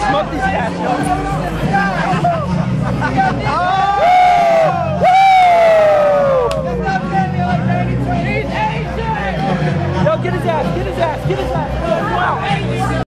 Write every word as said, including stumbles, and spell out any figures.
Smoke these cats, yo. Yo, get his ass, get his ass, get his ass. Wow.